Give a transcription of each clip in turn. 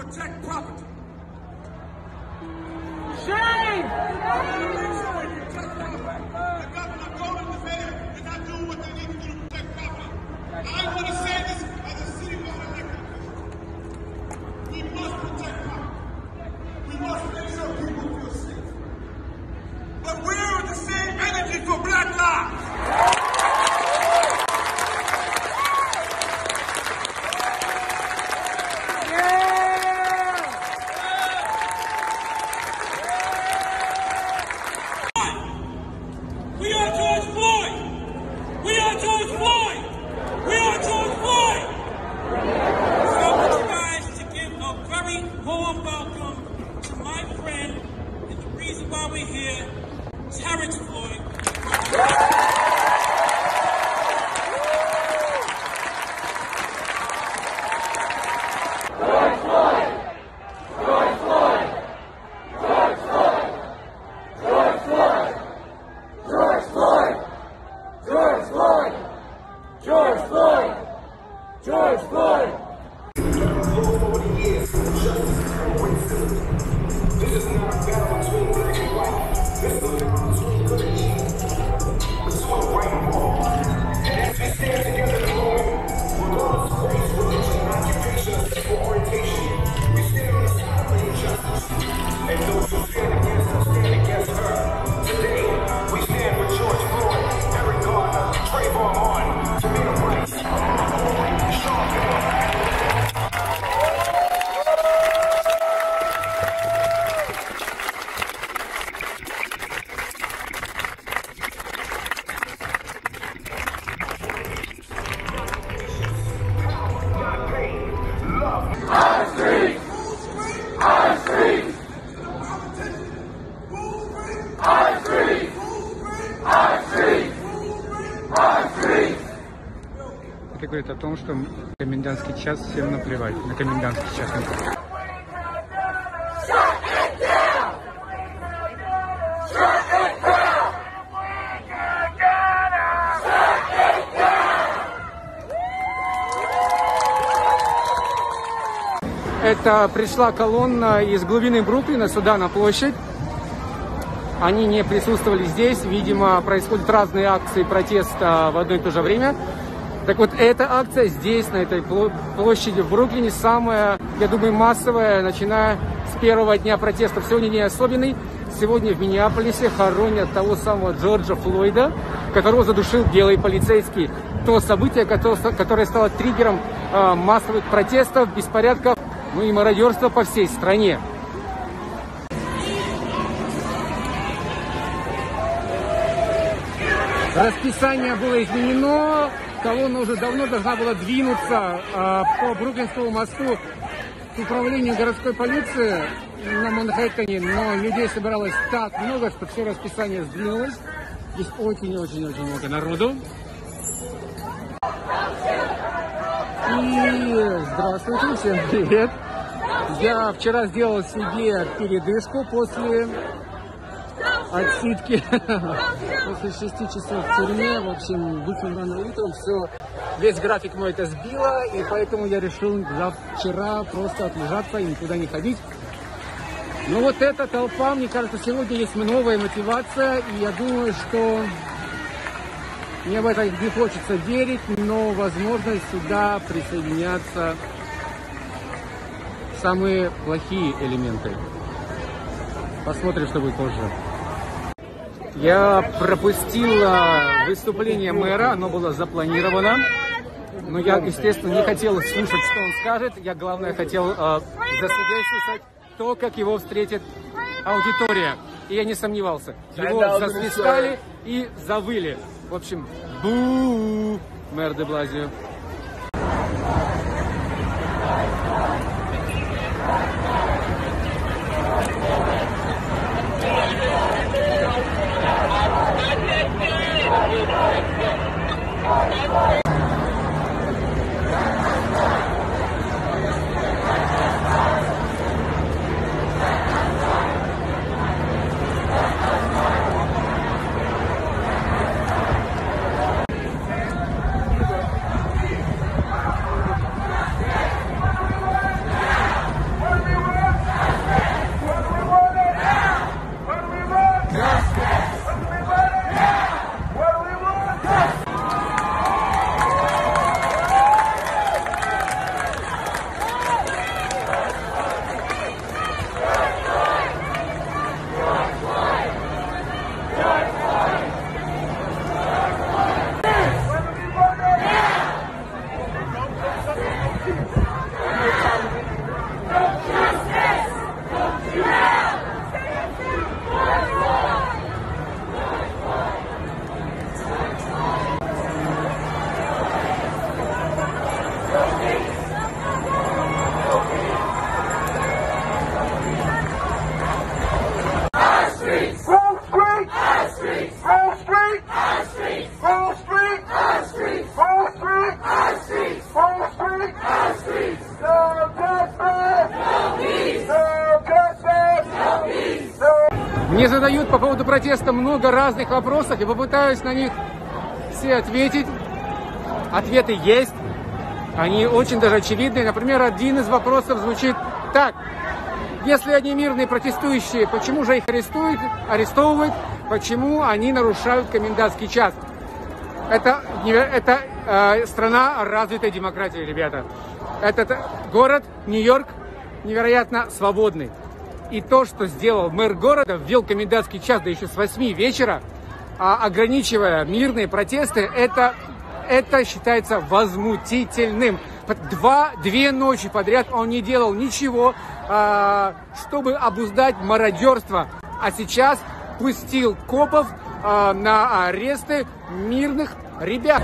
protect property. Shame! The governor told them the mayor is not doing what they need to do to protect property. I want to say this as a city water elected official. We must protect property. We must make sure people feel safe. But where is the same energy for Black lives? We are George Floyd! We are George Floyd! We are George Floyd! So I want you guys to give a very warm welcome to my friend and the reason why we're here, Terrence Floyd. George Floyd! George Floyd! George Floyd! George Floyd! George Floyd! George Floyd! George Floyd! George Floyd! For 40 years, justice and racism. This is not a battle between good and white. This is a battle between good and evil. Between right and wrong. And as we stand together in the moment, regardless of race, religion, occupation, or sexual orientation, we stand on the side of injustice. And those who stand against us stand against her. Today, we stand with George Floyd, Eric Garner, Trayvon Martin, Tamir Rice, Sean Bell. Our streets! Our streets! Our streets! Our streets! Our streets! Это говорит о том, что комендантский час всем наплевать. На комендантский час наплевать. Это пришла колонна из глубины Бруклина сюда на площадь. Они не присутствовали здесь. Видимо, происходят разные акции протеста в одно и то же время. Так вот, эта акция здесь, на этой площади в Бруклине, самая, я думаю, массовая, начиная с первого дня протестов. Сегодня день особенный. Сегодня в Миннеаполисе хоронят того самого Джорджа Флойда, которого задушил белый полицейский. То событие, которое стало триггером массовых протестов, беспорядков, ну и мародерства по всей стране. Расписание было изменено. Колонна уже давно должна была двинуться по Бруклинскому мосту к управлению городской полиции на Манхэттене, но людей собиралось так много, что все расписание сдвинулось. Здесь очень-очень-очень много народу. И здравствуйте, всем привет! Я вчера сделал себе передышку после отсидки, после 6 часов в тюрьме. В общем, вышел рано утром, весь график мой это сбило, и поэтому я решил вчера просто отлежаться и никуда не ходить. Но вот эта толпа, мне кажется, сегодня есть новая мотивация, и я думаю, что мне в это не хочется верить, но, возможно, сюда присоединятся самые плохие элементы. Посмотрим, что будет позже. Я пропустил выступление мэра, оно было запланировано. Но я, естественно, не хотел слушать, что он скажет. Я, главное, хотел засвидетельствовать то, как его встретит аудитория. И я не сомневался. Его засвистали и завыли. В общем, бу, мэр де Блазио. протеста много разных вопросов, и попытаюсь на них все ответить. Ответы есть, они очень даже очевидны. Например, один из вопросов звучит так. Если они мирные протестующие, почему же их арестовывают, почему они нарушают комендантский час? Это страна развитой демократии, ребята. Этот город, Нью-Йорк, невероятно свободный. И то, что сделал мэр города, ввел комендантский час, да еще с 8 вечера, ограничивая мирные протесты, это считается возмутительным. Две ночи подряд он не делал ничего, чтобы обуздать мародерство. А сейчас пустил копов на аресты мирных ребят.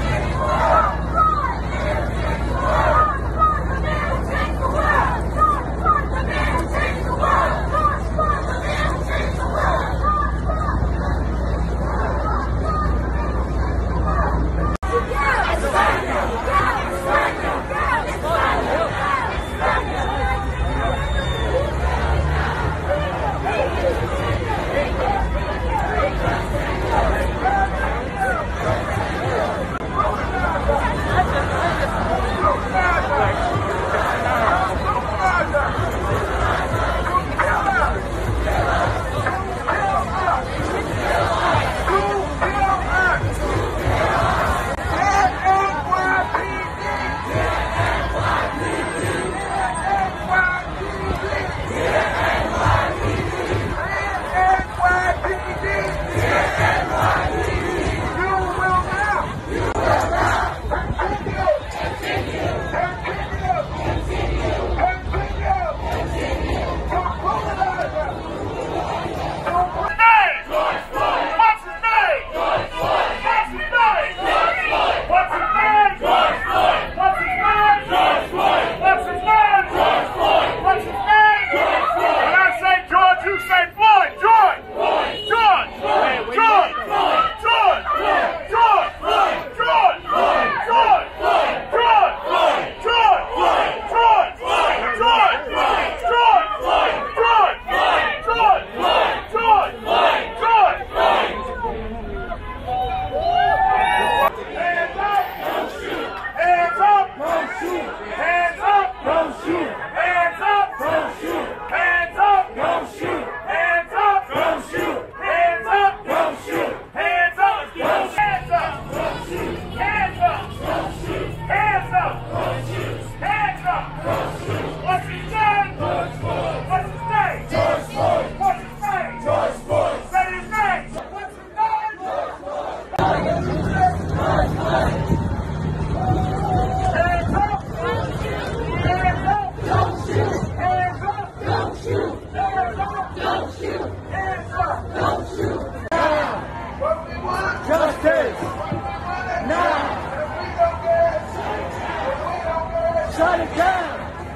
Shut it down!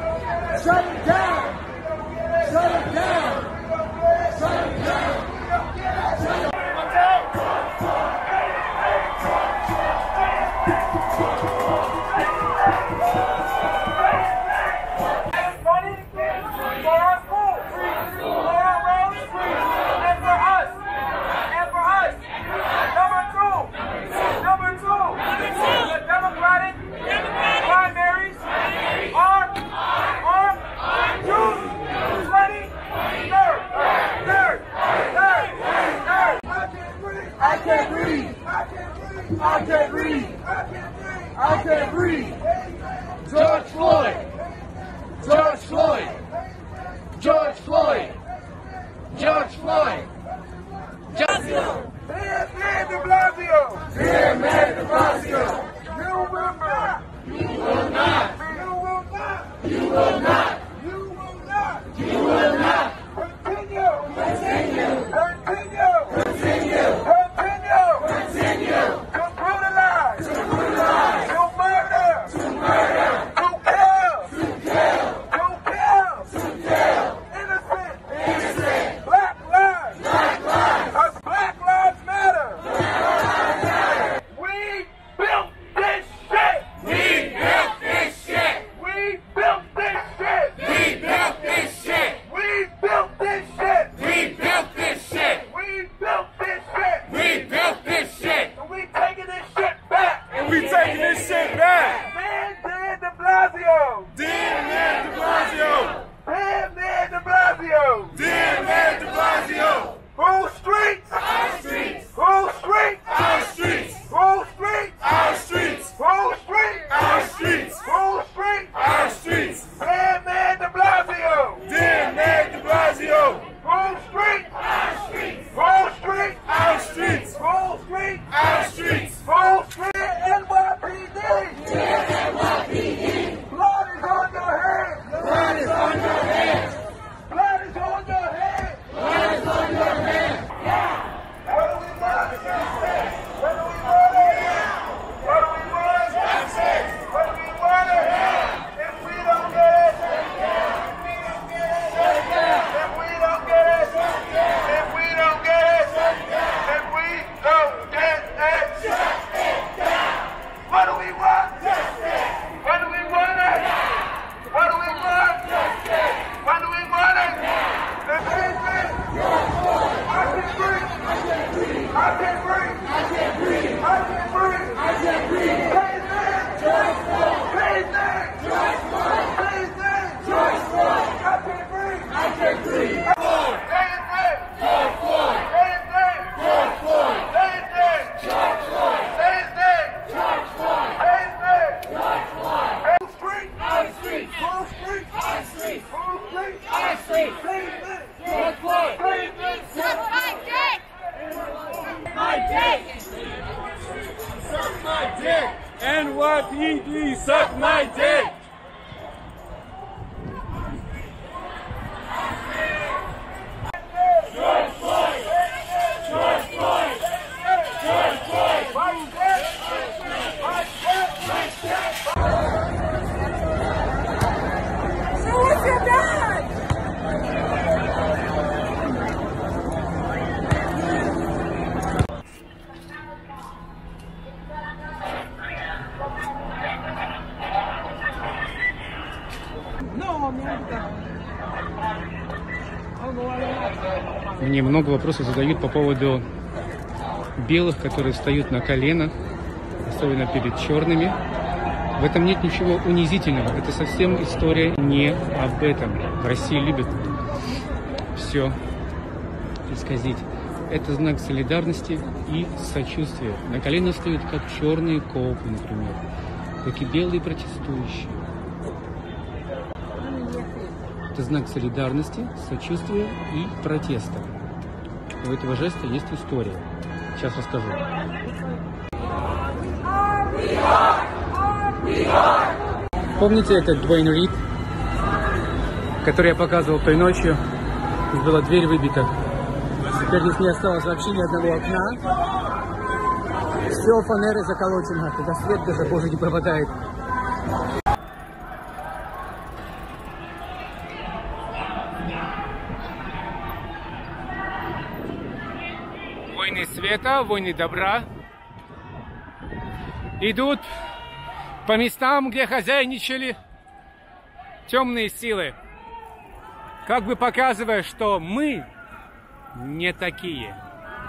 Shut it down! Shut it down! Shut it down! I can't breathe. I can't breathe. George Floyd. George Floyd. George Floyd. George Floyd. Dear Mayor de Blasio. Dear Mayor de Blasio. You will not. You will not. You will not. You will not. You will not. You will not. Continue. Continue. Continue. Continue. Continue. Continue. To brutalize. To brutalize. To murder. To murder. Шахиди найдет! Мне много вопросов задают по поводу белых, которые встают на колено, особенно перед черными. В этом нет ничего унизительного. Это совсем история не об этом. В России любят все исказить. Это знак солидарности и сочувствия. На колено встают как черные копы, например, так и белые протестующие. Это знак солидарности, сочувствия и протеста. У этого жеста есть история. Сейчас расскажу. Помните этот Дуэйн Рид, который я показывал той ночью? Здесь была дверь выбита. Теперь здесь не осталось вообще ни одного окна. Все фанеры заколочено, туда свет даже боже не пропадает. Войны света, войны добра идут по местам, где хозяйничали темные силы, как бы показывая, что мы не такие.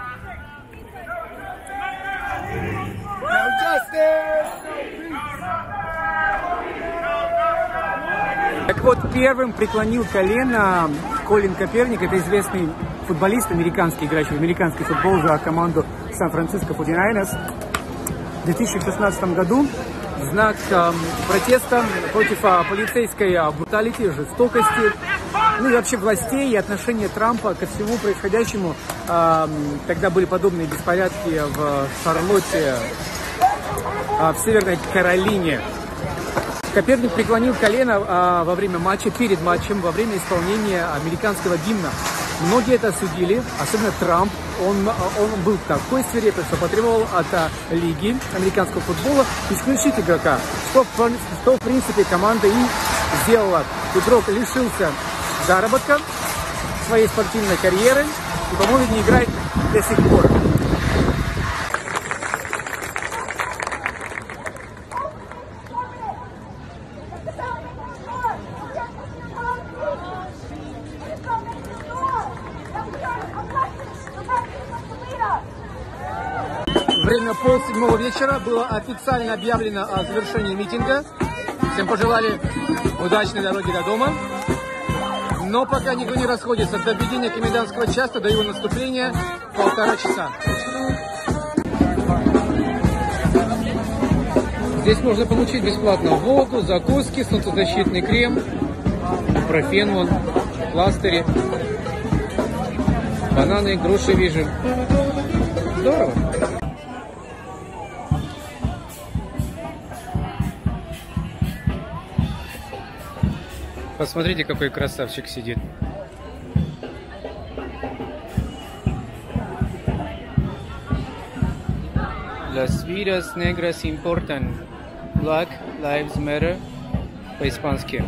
Так вот, первым преклонил колено Колин Каперник, это известный футболист американский, играющий в американский футбол за команду Сан-Франциско 49ers. В 2016 году в знак протеста против полицейской бруталити, жестокости, ну и вообще властей и отношения Трампа ко всему происходящему. Тогда были подобные беспорядки в Шарлотте, в Северной Каролине. Каперник преклонил колено во время матча, перед матчем, во время исполнения американского гимна. Многие это осудили, особенно Трамп. Он был такой свирепый, что потребовал от лиги американского футбола исключить игрока, что в принципе команда и сделала. Игрок лишился заработка, своей спортивной карьеры и, по-моему, не играет до сих пор. Время 6:30 вечера, было официально объявлено о завершении митинга. Всем пожелали удачной дороги до дома. Но пока никто не расходится. До введения комендантского часа, до его наступления 1,5 часа. Здесь можно получить бесплатно воду, закуски, солнцезащитный крем, профен, вон, пластыри, бананы, груши вижу. Здорово. Посмотрите, какой красавчик сидит. Las vidas negras importan. Black Lives Matter. По-испански.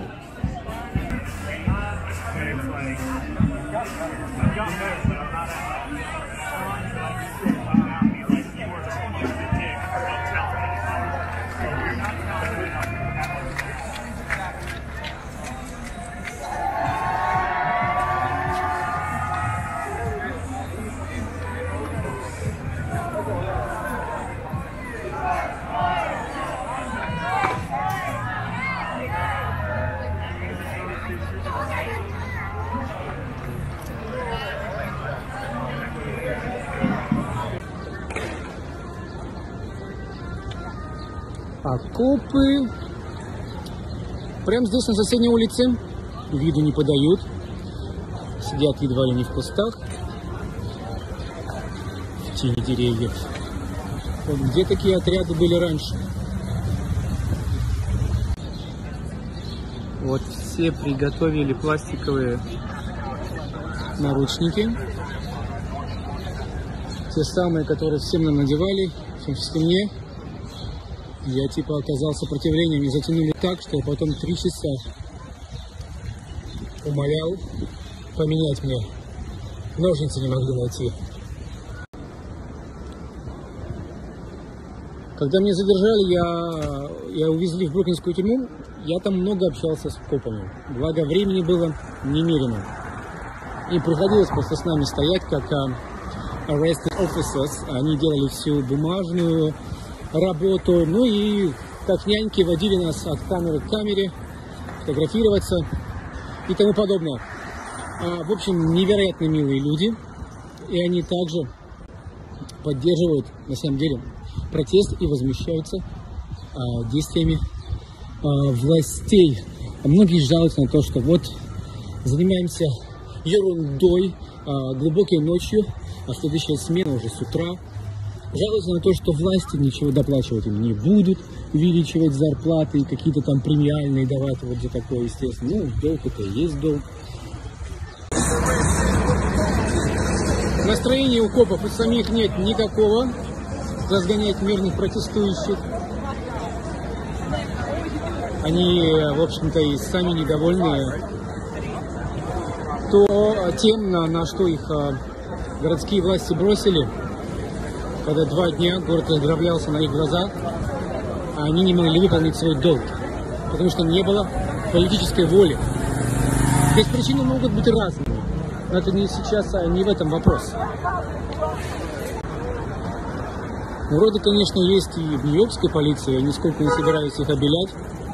Окопы. Прямо здесь, на соседней улице. Виду не подают. Сидят едва ли не в кустах. В тени деревьев. Вот где такие отряды были раньше? Вот все приготовили пластиковые наручники. Те самые, которые всем нам надевали, в том числе мне. Я типа оказал сопротивлением, и затянули так, что я потом 3 часа умолял поменять мне. Ножницы не могли найти. Когда меня задержали, я увезли в Бруклинскую тюрьму, я там много общался с копами. Благо, времени было немерено. Им приходилось просто с нами стоять, как arrested officers. Они делали всю бумажную работу. Ну и как няньки водили нас от камеры к камере, фотографироваться и тому подобное. В общем, невероятно милые люди. И они также поддерживают, на самом деле, протест и возмущаются действиями властей. Многие жалуются на то, что вот занимаемся ерундой глубокой ночью, а следующая смена уже с утра. Жалуются на то, что власти ничего доплачивать им не будут, увеличивать зарплаты и какие-то там премиальные давать вот за такое, естественно. Ну, долг это и есть долг. Настроения у копов у самих нет никакого. Разгонять мирных протестующих. Они, в общем-то, и сами недовольны тем, на что их городские власти бросили, когда 2 дня город разграблялся на их глазах, а они не могли выполнить свой долг, потому что не было политической воли. Здесь причины могут быть разными, но это не сейчас, не в этом вопрос. Вроде, конечно, есть и в нью-йоркской полиции, я нисколько не собираюсь их обелять.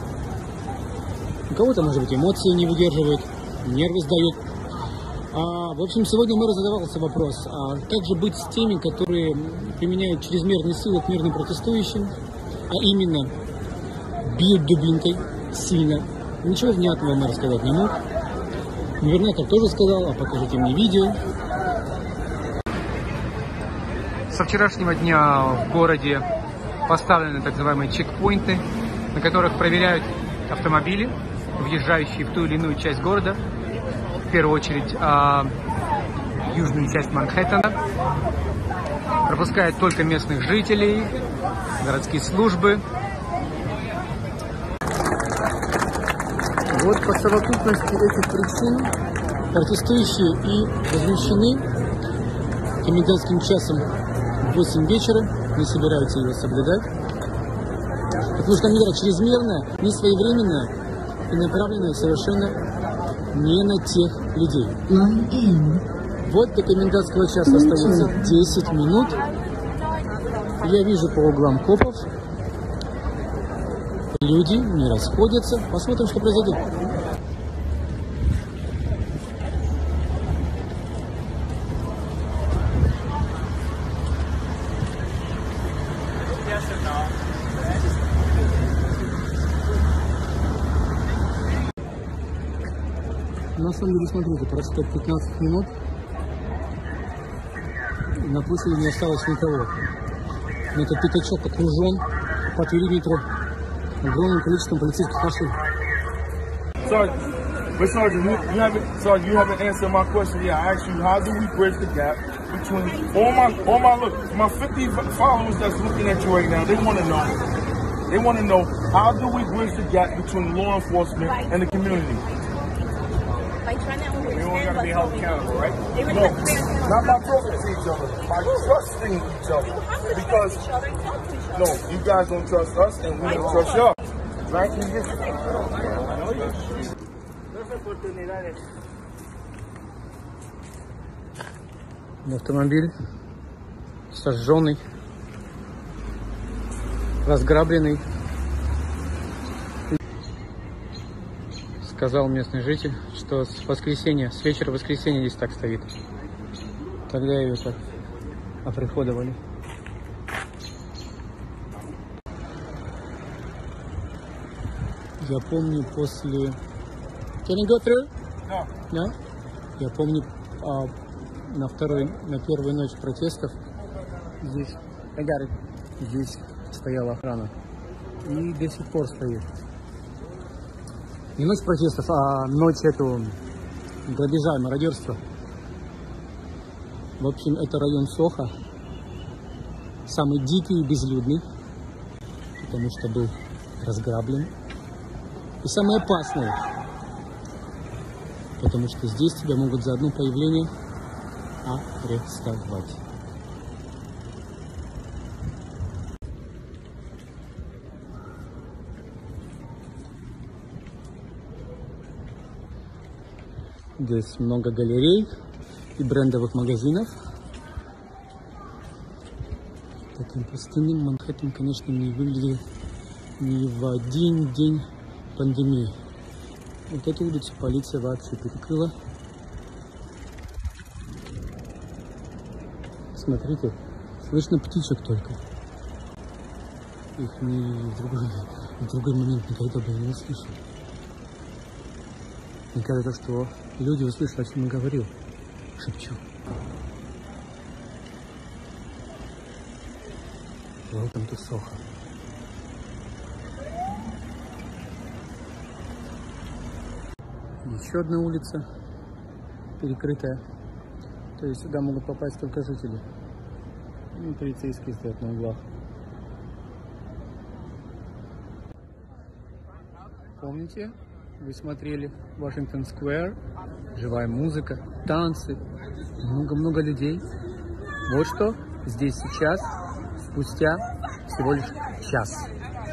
У кого-то, может быть, эмоции не выдерживают, нервы сдают. В общем, сегодня мэр задавался вопрос, а как же быть с теми, которые применяют чрезмерные силы к мирным протестующим, а именно бьют дубинкой сильно. Ничего внятного мэр сказать не мог. Губернатор тоже сказал, а покажите мне видео. Со вчерашнего дня в городе поставлены так называемые чекпоинты, на которых проверяют автомобили, въезжающие в ту или иную часть города. В первую очередь южную часть Манхэттена. Пропускают только местных жителей, городские службы. Вот по совокупности этих причин протестующие и возмущены комендантским часом в 8 вечера, не собираются его соблюдать, потому что мера чрезмерная, несвоевременная и направленная совершенно не на тех людей. Вот до комендантского часа остается 10 минут. Я вижу по углам копов. Люди не расходятся. Посмотрим, что произойдет. На самом деле, смотрите, прошло 15 минут. На площади не осталось никого. Но этот пятачок окружен по периметру огромным количеством полицейских машин. Sergeant, you haven't answered my question yet. I asked you, how do we bridge the gap between my 50 followers that's looking at you right now? They want to know. They want to know, how do we bridge the gap between law enforcement and the community? By trying to understand Everyone got to be held accountable, right? No, not by talking to each other, by trusting each other. You have to Because trust each other and talk to each other. no, you guys don't trust us, and we don't trust y'all. Right? Автомобиль сожженный, разграбленный. Сказал местный житель, что с воскресенья, с вечера воскресенья здесь так стоит. Тогда ее так оприходовали. Я помню после... Can you go through? No. No? Я помню на первую ночь протестов здесь стояла охрана. И до сих пор стоит. Не ночь протестов, а ночь эту грабежа и мародерства. В общем, это район Сохо. Самый дикий и безлюдный, потому что был разграблен. И самый опасный, потому что здесь тебя могут за одно появление арестовать. Здесь много галерей и брендовых магазинов. Таким пустынным Манхэттен, конечно, не выглядел ни в один день пандемии. Вот эту улицу полиция вообще перекрыла. Смотрите, слышно птичек только. Их в другой момент никогда бы не услышал. Мне кажется, что люди услышали, о чем я говорил. Шепчу. Welcome to Soho. Еще одна улица перекрытая. То есть сюда могут попасть только жители. И полицейские стоят на углах. Помните? Вы смотрели Вашингтон Сквер, живая музыка, танцы, много-много людей. Вот что здесь сейчас, спустя всего лишь час.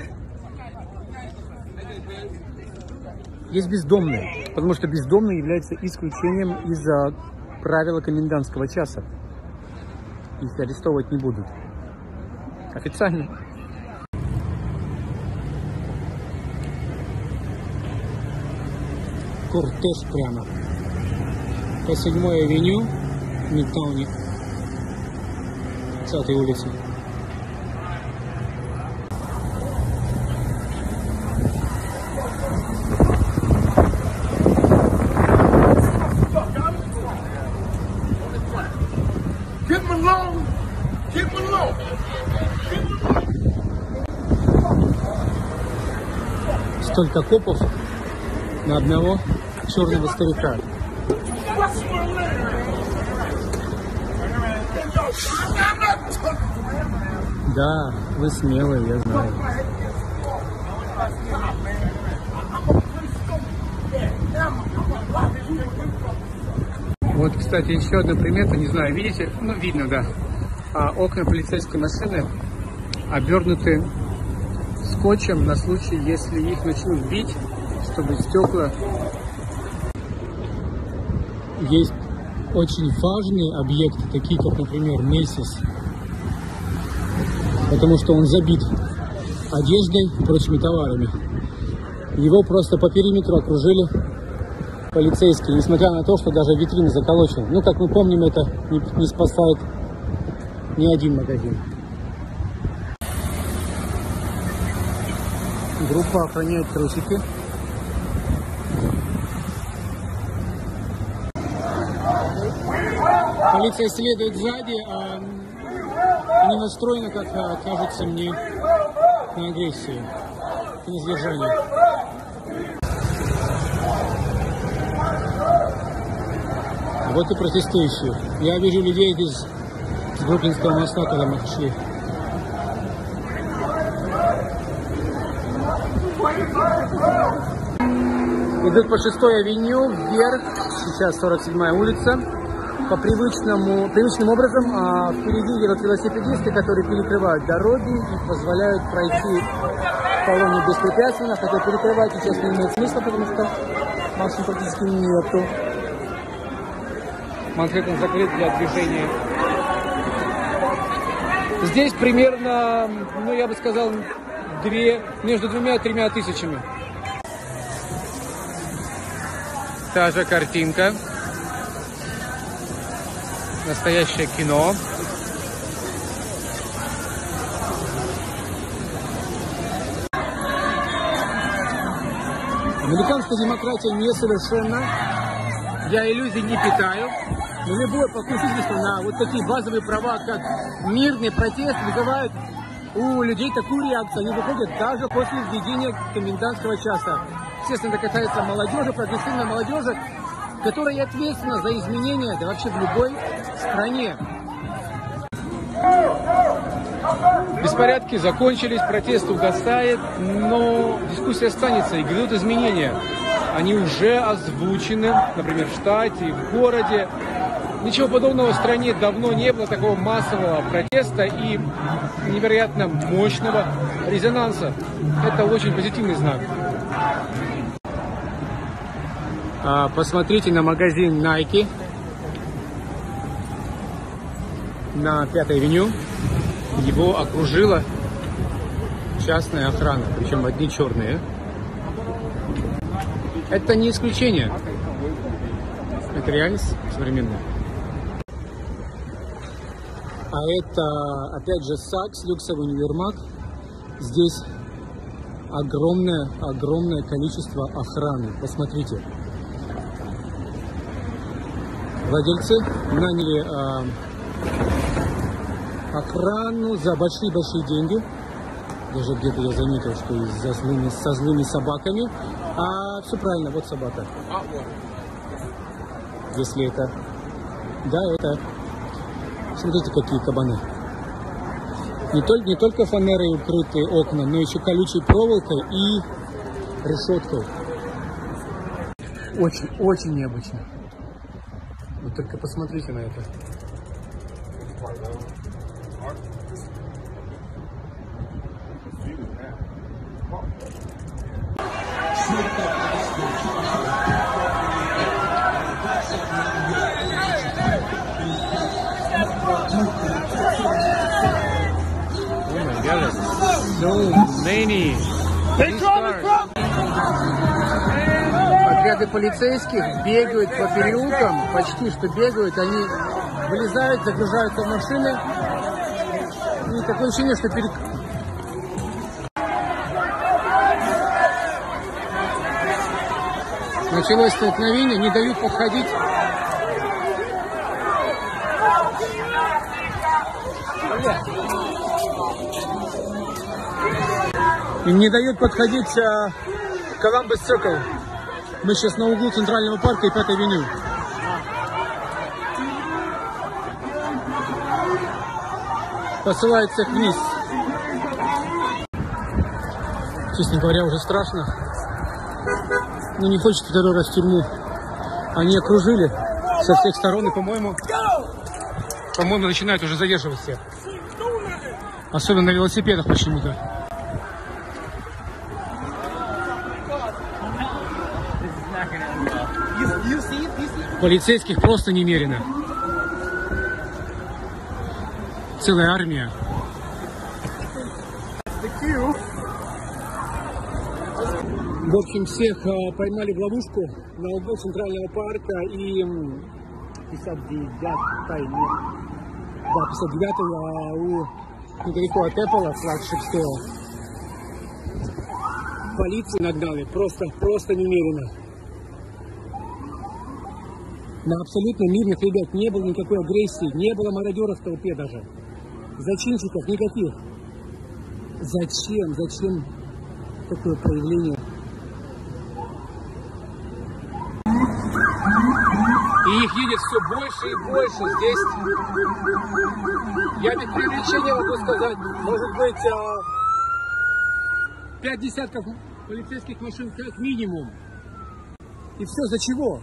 Есть бездомные, потому что бездомные являются исключением из-за правила комендантского часа. Их арестовывать не будут. Официально. Кортеж прямо по 7-й авеню в Мидтауне, 20-й улице. Столько копов на одного черного старика. Да, вы смелые, я знаю. Вот, кстати, еще одна примета, не знаю, видите? Ну, видно, да. Окна полицейской машины обернуты скотчем на случай, если их начнут бить, чтобы стекла. Есть очень важные объекты, такие как, например, Macy's, потому что он забит одеждой и прочими товарами. Его просто по периметру окружили полицейские, несмотря на то, что даже витрины заколочены. Ну, как мы помним, это не спасает ни один магазин. Группа охраняет трусики. Полиция следует сзади, а не настроена, как кажется мне, на агрессию и на сдержание. Вот и протестующие. Я вижу людей из Бруклинского моста, когда мы шли. Идут по 6-й авеню вверх, сейчас 47-я улица. По привычным образом впереди едут велосипедисты, которые перекрывают дороги и позволяют пройти колонне беспрепятственно, хотя перекрывать сейчас не имеет смысла, потому что машин практически нету. Манхэттен закрыт для движения. Здесь примерно, ну я бы сказал, между 2 и 3 тысячами. Та же картинка. Настоящее кино. Американская демократия несовершенна. Я иллюзий не питаю. Но любое покушательство на вот такие базовые права, как мирный протест, вызывает у людей такую реакцию. Они выходят даже после введения комендантского часа. Естественно, это касается молодежи, прогрессивной молодежи, которая ответственна за изменения, да вообще в любой стране. Беспорядки закончились, протест угасает, но дискуссия останется и грядут изменения. Они уже озвучены, например, в штате, в городе. Ничего подобного в стране давно не было, такого массового протеста и невероятно мощного резонанса. Это очень позитивный знак. Посмотрите на магазин Nike на 5-й авеню. Его окружила частная охрана, причем одни черные. Это не исключение. Это реальность современная. А это, опять же, Saks, люксовый универмаг. Здесь огромное количество охраны. Посмотрите. Владельцы наняли охрану за большие деньги. Даже где-то я заметил, что со злыми собаками. А все правильно, вот собака. Если это... Да, это... Смотрите, какие кабаны. Не только фанерой укрытые окна, но еще колючей проволокой и решеткой. Очень необычно. Вы только посмотрите на это. Отряды полицейских бегают по переулкам, почти что бегают, они вылезают, загружаются в машины. И такое ощущение, что началось столкновение, не дают подходить. Им не дают подходить Columbus Circle. Мы сейчас на углу Центрального парка и 5-й авеню. Посылают всех вниз. Честно говоря, уже страшно. Но не хочется второй раз в тюрьму. Они окружили со всех сторон и, по-моему, начинают уже задерживать всех. Особенно на велосипедах почему-то. Полицейских просто немерено. Целая армия. В общем, всех поймали в ловушку на углу Центрального парка и 59-й, недалеко от Apple, флагшип Store. Полицию нагнали просто немерено. На абсолютно мирных ребят не было никакой агрессии, не было мародеров в толпе даже. Зачинщиков никаких. Зачем такое проявление? И их едет все больше и больше. Здесь, я без преувеличения могу сказать, может быть, 5 десятков полицейских машин как минимум. И все за чего?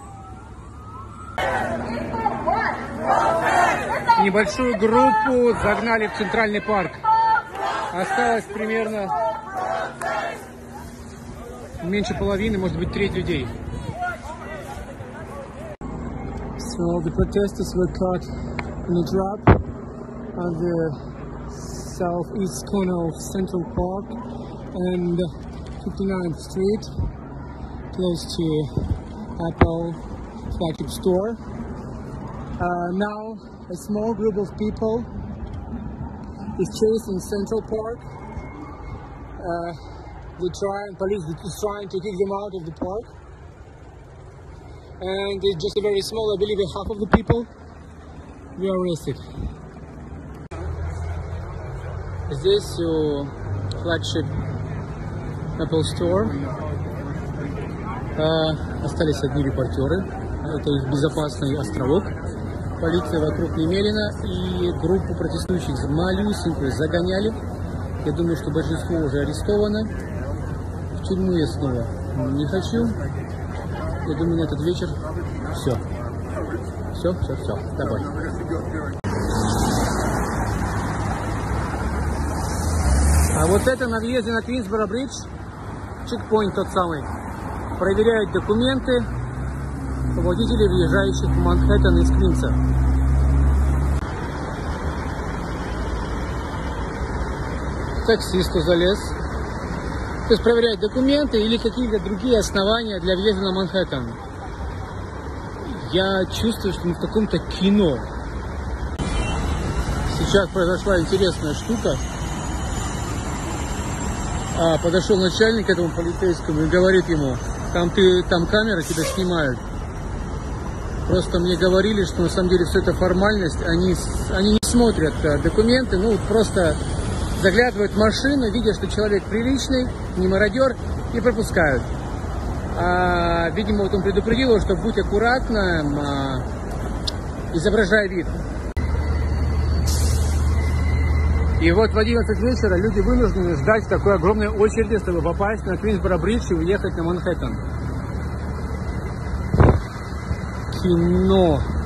Небольшую группу загнали в Центральный парк. Осталось примерно меньше половины, может быть, треть людей. So the protesters were caught in a trap on the southeast corner of Central Park and 59th Street, close to Apple flagship store. Now a small group of people is chasing Central Park. Police is trying to kick them out of the park. And it's just a very small, I believe half of the people were arrested. Здесь у flagship Apple Store остались одни репортеры. Это их безопасный островок. Полиция вокруг немерена, и группу протестующих малюсенькую загоняли. Я думаю, что большинство уже арестовано. В тюрьму я снова не хочу. Я думаю, на этот вечер все. Все. Давай. А вот это на въезде на Квинсборо-бридж. Чекпоинт тот самый. Проверяют документы водителей, въезжающих в Манхэттен из Квинса. Таксисту залез. То есть проверяют документы или какие-то другие основания для въезда на Манхэттен. Я чувствую, что мы в каком-то кино. Сейчас произошла интересная штука. Подошел начальник к этому полицейскому и говорит ему: там камеры тебя снимают. Просто мне говорили, что на самом деле все это формальность. Они не смотрят документы, просто заглядывают в машину, видят, что человек приличный, не мародер, и пропускают. Видимо, вот он предупредил его, что будь аккуратным, изображай вид. И вот в 11 вечера люди вынуждены ждать в такой огромной очереди, чтобы попасть на Квинсборо-бридж и уехать на Манхэттен. Кино.